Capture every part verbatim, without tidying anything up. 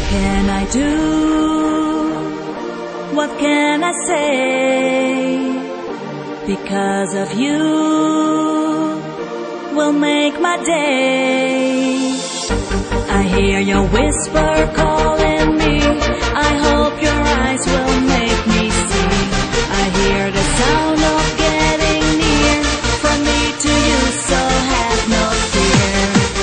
can I do? What can I say? Because of you will make my day. I hear your whisper calling me. I hope your eyes will make me see. I hear the sound of getting near, from me to you, so have no fear.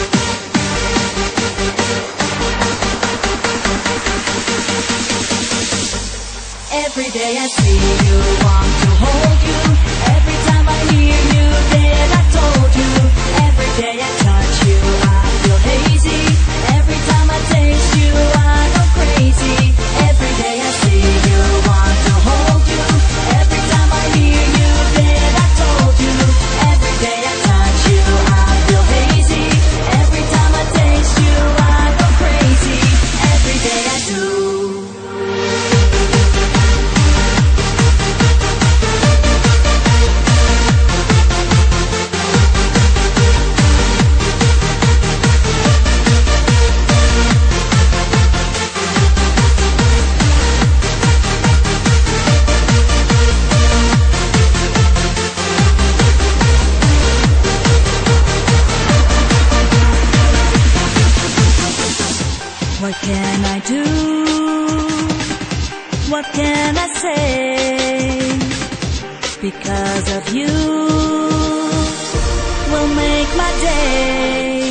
Every day I see you, want to hold you. Every time I hear you, then I told you. Every day I touch you, I feel hazy. Every time I taste you, I go crazy. Every day I see you, want to hold you. Every time I hear you, then I told you. Every day I touch you, I feel hazy. Every time I taste you, I go crazy. Every day I do. What can I do? What can I say? Because of you will make my day.